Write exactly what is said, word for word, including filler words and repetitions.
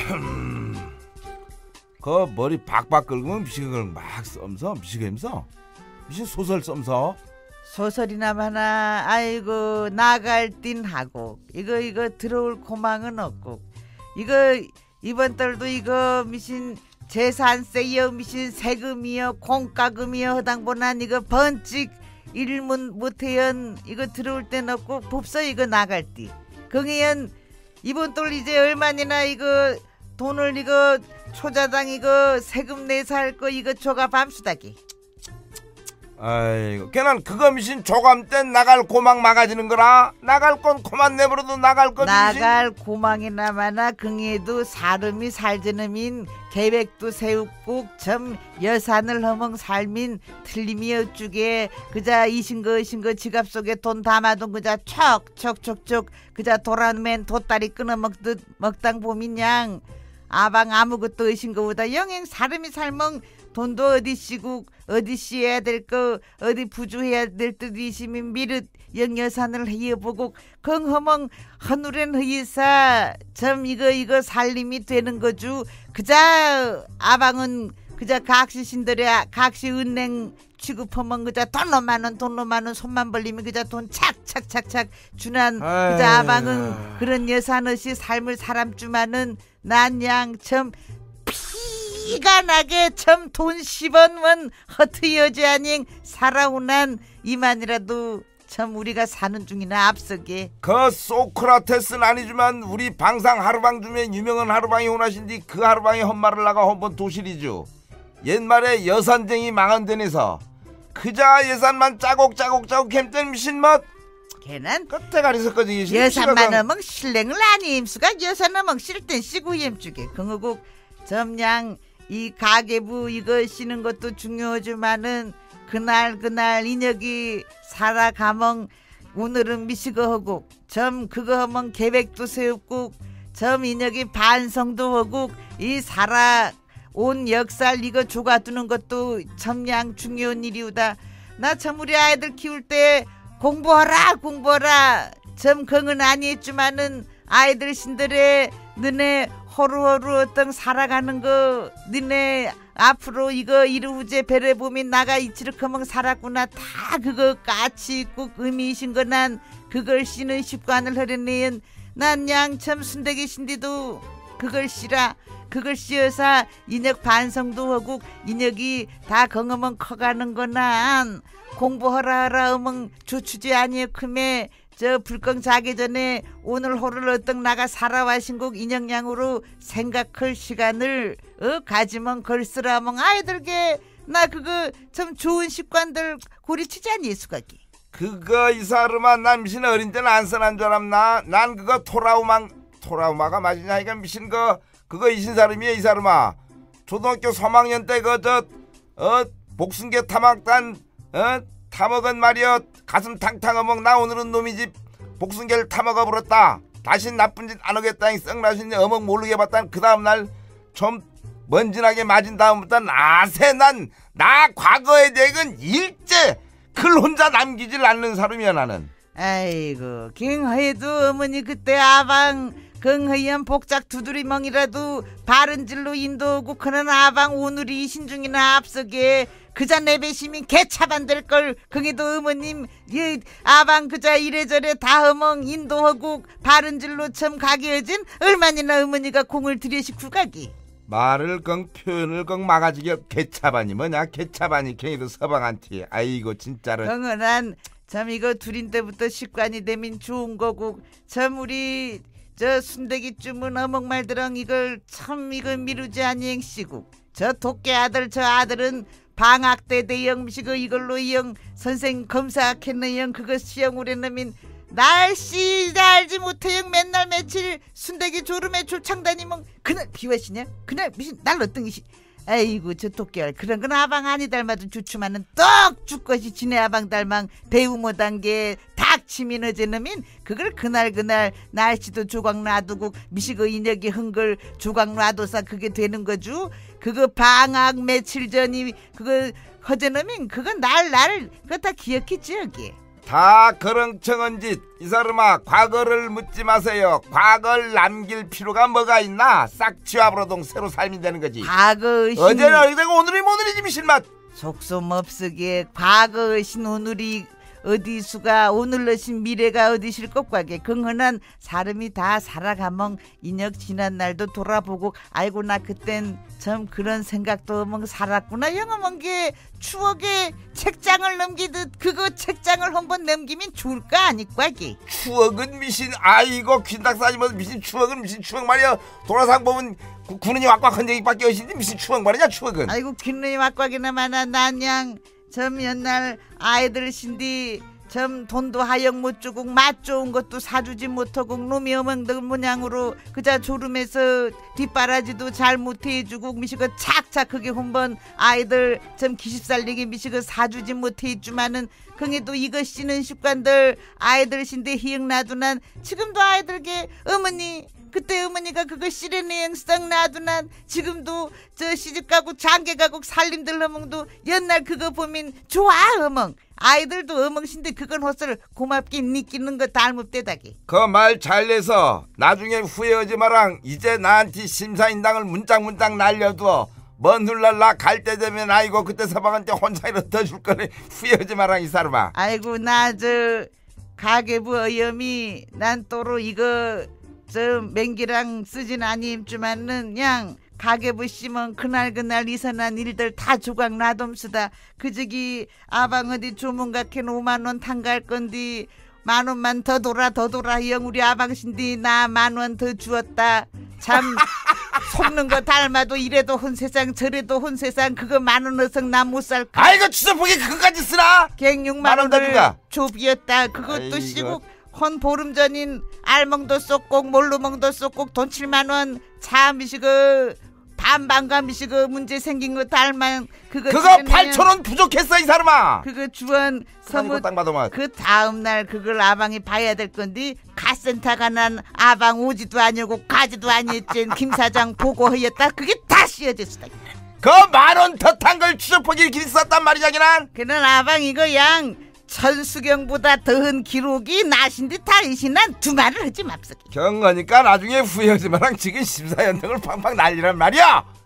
그 머리 박박 긁으면 미식을 막 썸서 미식하면서 미식 소설 썸서 소설이나 하나 아이고 나갈 띤 하고 이거 이거 들어올 고망은 없고 이거 이번 달도 이거 미신 재산세여 미신 세금이여 공과금이여 허당보난 이거 번찍 일문 못해연 이거 들어올 땐 없고 법서 이거 나갈 띠 긍해연 이번 달 이제 얼마나 이거 돈을 이거 초자당 이거 세금 내서 할 거 이거 조가 밤수다기. 아이고 걔는 그거 미신 조감 땐 나갈 고망 막아지는 거라. 나갈 건 고만 내버려도 나갈 건 나갈 미신. 고망이나 마나 긍해도 사람이 살저놈인 계획도 세우고 점 여산을 허멍 삶인 틀림이 어쭈게 그자 이신거 이신거 지갑 속에 돈 담아둔 그자 척척척척 그자 도라맨 돗다리 끊어먹듯 먹당 보민 양 아방 아무것도 의신거보다 영행 사람이 살멍 돈도 어디 씨고 어디 씨해야 될 거 어디 부주해야 될 듯 이시민 미릇 영여산을 헤어보고 긍허멍 하늘엔 흐이사 점 이거 이거 살림이 되는 거주 그자 아방은 그자 각시신들의 각시 은행 취급하면 그자 돈로 많은 돈로 많은 손만 벌리면 그자 돈 착착착착 주난 그자 아방은 그런 여산없이 삶을 사람주만은 난양 참 피가 나게 참 돈 십원 원 허트 여자 아닌 살아오난 이만이라도 참 우리가 사는 중이나 앞서게. 그 소크라테스는 아니지만 우리 방상 하루방 중에 유명한 하루방이 오나신디 그 하루방이 헛말을 나가 한번 도시리죠. 옛말에 여산쟁이 망한 데에서 그자 예산만 짜곡짜곡 짜곡 캠땐 미신맛 걔는 끝에 가리서까지 여산만 어멍 실랭을 아니 임수가 여산 어멍 실땐 시구 엠주게 긍어국 점양 이 가계부 이거 쓰는 것도 중요하지만은 그날 그날 인혁이 살아가멍 오늘은 미시거 하고 점 그거 하면 계획도 세우고 점 인혁이 반성도 하고 이 살아 온 역살 이거 조가두는 것도 점양 중요한 일이오다. 나 참 우리 아이들 키울 때 공부하라 공부하라 점 긍은 아니했지만은 아이들 신들의 너네 허루허루 어떤 살아가는 거 너네 앞으로 이거 이루후제 배려보면 나가 이치르커멍 살았구나 다 그거 까치 꼭 의미이신 거난 그걸 씨는 습관을 흐려내연 난 양참 순대기 신디도 그걸 씨라 그걸 씨여서 인혁 반성도 하고 인혁이 다 건어멍 커가는 거난 공부하라 하라 어멍 조추지 아니여 크매 저 불껑 자기 전에 오늘 호를 어떤 나가 살아와신 곡 인형양으로 생각할 시간을 어 가지면 걸쓰라멍 아이들게 나 그거 참 좋은 습관들 고리치지 않니 수가기. 그거 이 사람아 난 미신 어린 때는 안 써난 줄 알았나. 난 그거 토라우마 토라우마가 맞으냐 이거 미신 거 그거 이신 사람이야 이 사람아. 초등학교 삼 학년 때 그 저 어 복순계 타막단 어 타먹은 말이여 가슴 탕탕 어먹 나 오늘은 놈이 집 복순계를 타먹어 버렸다. 다신 나쁜 짓 안 하겠다니 썩나신 어먹 모르게 봤다. 그 다음날 좀 먼지나게 맞은 다음부터 나세 난 나 과거에 대건 일제 글 혼자 남기질 않는 사람이야 나는. 아이고 경허에도 어머니 그때 아방 긍허연 복작 두드리멍이라도 바른질로 인도하고 그는 아방 오늘이 이 신중이나 앞서게 그자 내배심이 개차반될걸. 긍해도 어머님 이 아방 그자 이래저래 다 어멍 인도하고 바른질로 참 가게 해진 얼마나 어머니가 공을 들여시쿠 가기. 말을 껑 표현을 껑 막아지게 개차반이 뭐냐 개차반이 갱이도 서방한테 아이고 진짜로 긍은한 참 이거 둘인 때부터 습관이 되면 좋은 거고 참 우리 저 순대기 주문 어묵말들랑 이걸 참 이거 미루지 아니행시고 저 도깨 아들 저 아들은 방학 때 대영시고 이걸로 이영 선생 검사했네 영 그거 시영을 했냐면 날씨 알지 못해 영 맨날 며칠 순대기 졸음에 졸창 다니면 그날 비와시냐 그날 무슨 날 어떤 이시 아이고 저 도깨알 그런 건 아방 아니 닮아도 좋지만은 떡 죽것이 지네 아방 닮망 대우모 단계 닥치면 어제놈인 그걸 그날 그날 날씨도 조각 놔두고 미시고 인혁이 흥글 조각 놔둬서 그게 되는 거죠. 그거 방학 며칠 전이 그거 허제놈인 그건 날 나를 그거 다 기억했지 여기. 다 그렁청은 짓. 이 사람아, 과거를 묻지 마세요. 과거를 남길 필요가 뭐가 있나? 싹 지워버려도 새로 삶이 되는 거지. 과거의 신 어제는 어제 되고 오늘이 오늘이지 미실맛. 속셈 없으게 과거의 신 오늘이 어디수가 오늘러신 미래가 어디실 것과게 긍헌한 사람이 다 살아가멍 인역 지난 날도 돌아보고 아이고 나 그땐 참 그런 생각도 어멍 살았구나 영어멍 게 추억의 책장을 넘기듯 그거 책장을 한번 넘기면 좋을까 아니과게. 추억은 미신. 아이고 퀸닥 싸지면서 미신 추억은 미신 추억 말이야. 돌아상 보면 구, 구는이 왁왁한 얘기밖에 없는데 미신 추억 말이냐 추억은. 아이고 귀눈이 왁왁이나 마나 난양 점 옛날 아이들 신디 점 돈도 하영 못 주고 맛 좋은 것도 사주지 못하고 놈이 어멍들 모양으로 그자 졸음에서 뒷바라지도 잘 못해주고 미시고 착착하게 한번 아이들 점 기십살리게 미시고 사주지 못해주마는 긍에도 이거 씨는 습관들 아이들 신데 희응나도 난 지금도 아이들게 어머니 그때 어머니가 그거 시레네행 썩 놔두난 지금도 저 시집가고 장계가고 살림들 어멍도 옛날 그거 보면 좋아 어멍. 아이들도 어멍신데 그건 헛을 고맙게 느끼는 거 닮읍대다기. 그 말 잘내서 나중에 후회하지 마랑. 이제 나한테 심사인당을 문짝문짝 날려두어 먼 훌랄라 갈 때 되면 아이고 그때 서방한테 혼자 이렇다 줄 거네. 후회하지 마랑 이 사람아. 아이고 나 저 가계부 어염이 난 또로 이거 저 맹기랑 쓰진 아님지만은 냥 가계부 씨면 그날 그날 이선한 일들 다 조각 놔둠수다. 그저기 아방 어디 조문각해 오만원 탕갈 건디 만원만 더 돌아 더 돌아 영 우리 아방신디 나 만원 더 주었다. 참 속는 거 닮아도 이래도 혼세상 저래도 혼세상 그거 만원 어성 나 못 살까. 아이고 추석보기 그거까지 쓰나? 갱육만 만원 더 원을 주가. 조비었다. 그것도 아이고. 시국 헌 보름 전인 알멍도 쏙꼭 몰루멍도 쏙꼭 돈 칠만 원 참이시그 반반가 미시그 문제 생긴 거 달만 그거 그거 팔천 원 부족했어 이 사람아. 그거 주원 선물 땅 받아만. 그 다음날 그걸 아방이 봐야 될 건데 가센터가 난 아방 오지도 아니고 가지도 아니었지 김 사장 보고하였다. 그게 다 씌어졌다. 그 만 원 더 탄 걸 추석보기 길이 썼단 말이야 기난. 그는 아방 이거 양 천수경보다 더한 기록이 나신 듯 다이신 난 두 말을 하지 맙소기. 경거니까 나중에 후회하지 마랑 지금 심사연등을 팡팡 난리란 말이야.